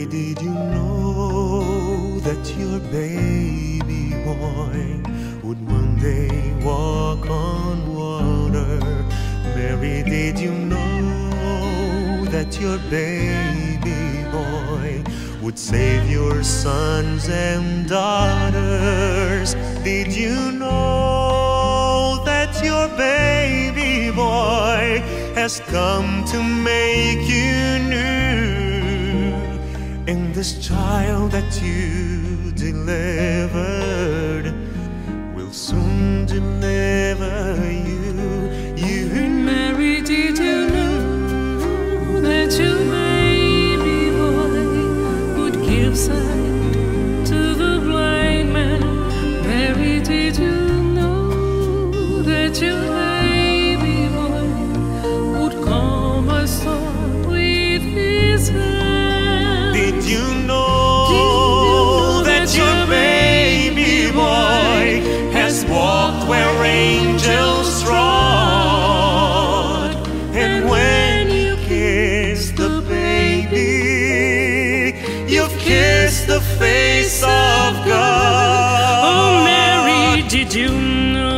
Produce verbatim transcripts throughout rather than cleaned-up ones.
Mary, did you know that your baby boy would one day walk on water? Mary, did you know that your baby boy would save your sons and daughters? Did you know that your baby boy has come to make you new? And this child that you delivered will soon deliver you. You, Mary, did you know that your baby boy would give sight to the blind man? Mary, did you know that your baby boy would calm a storm with his hand? Did you know that your baby boy has walked where angels trod? And when you kiss the baby, you've kissed the face of God. Oh, Mary, did you know?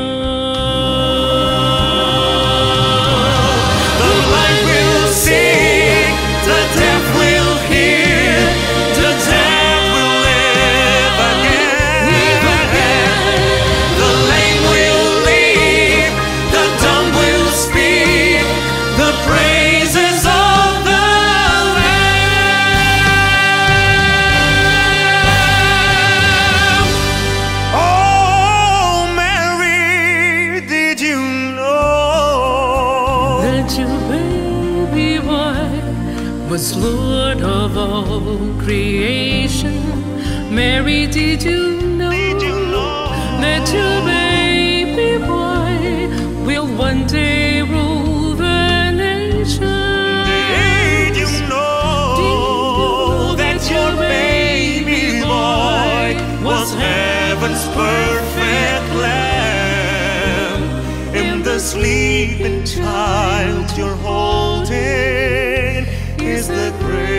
The blind will see, the deaf will hear, the dead will live again. The lame will leap, the dumb will speak, the praises of the Lamb. Oh, Mary, did you know That your baby boy was Lord of all creation? Mary, did you know, Did you know that your baby boy will one day rule the nations? Did you know that your baby boy was heaven's perfect lamb? And the sleeping child you're holding is the great